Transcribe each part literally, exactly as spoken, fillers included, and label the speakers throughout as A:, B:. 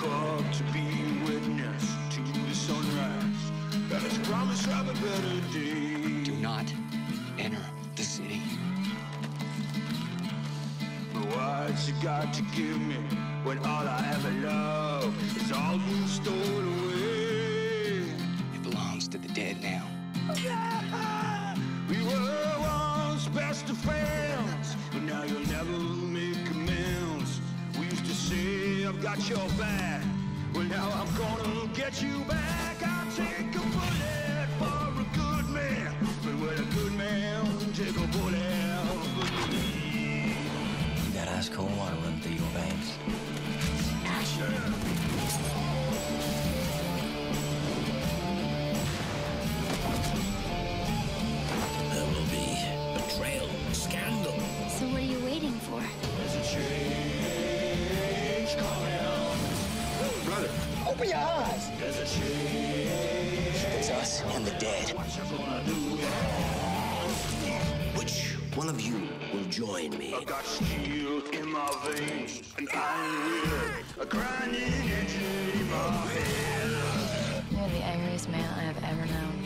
A: up to be witness to the sunrise. Got us promise of a better day.
B: Do not enter the city.
A: But what's you got to give me when all I ever loved is all you stole away?
B: It belongs to the dead now.
A: Yeah! We were once best of friends, but now you'll never make amends. We used to say, I've got your back. Well, now I'm gonna get you back. I'll take a bullet for a good man. But will a good man take a bullet for me?
C: You got ice cold water running through your veins.
A: Action!
D: There will be betrayal, scandal.
E: So what are you waiting for?
A: There's a change coming on.
B: Brother, open your eyes.
A: There's a change.
B: It's us and the dead.
A: What you gonna do?
D: Which one of you will join me?
A: I got steel in my veins, an iron will, a grinding engine in my head.
E: You're the angriest man I have ever known.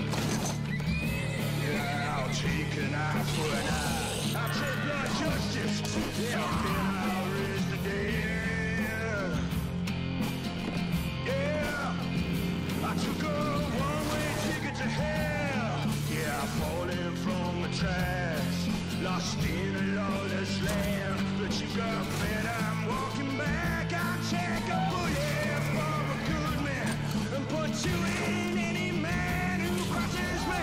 A: Yeah, I'll take an eye for an eye. I'll take blood justice. Yeah, I'll raise the dead. Yeah, I took a one-way ticket to hell. Yeah, I'm falling from the tracks, lost in a lawless land. But you got me, I'm walking back. I'll take a bullet for a good man and put you in any man who crosses me.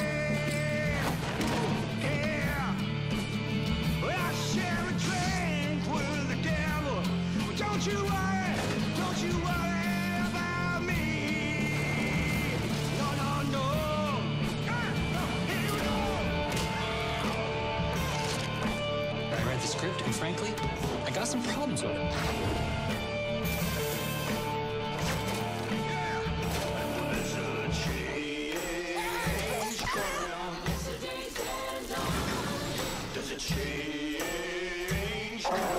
A: Yeah, well, I share a drink with the devil. But don't you worry, don't you worry about me. No, no, no. Ah, no, here we go.
B: I read the script, and frankly, I got some problems with it.
A: Yeah. There's a change coming on. There's a change coming on.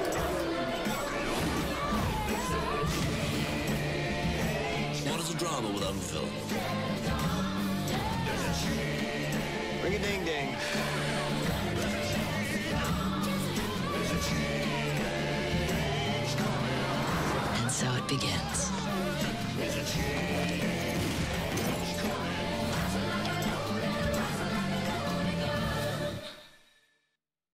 D: What is a drama without film?
A: There's a change.
C: Ring a ding ding.
A: There's a change coming on.
F: And so it begins.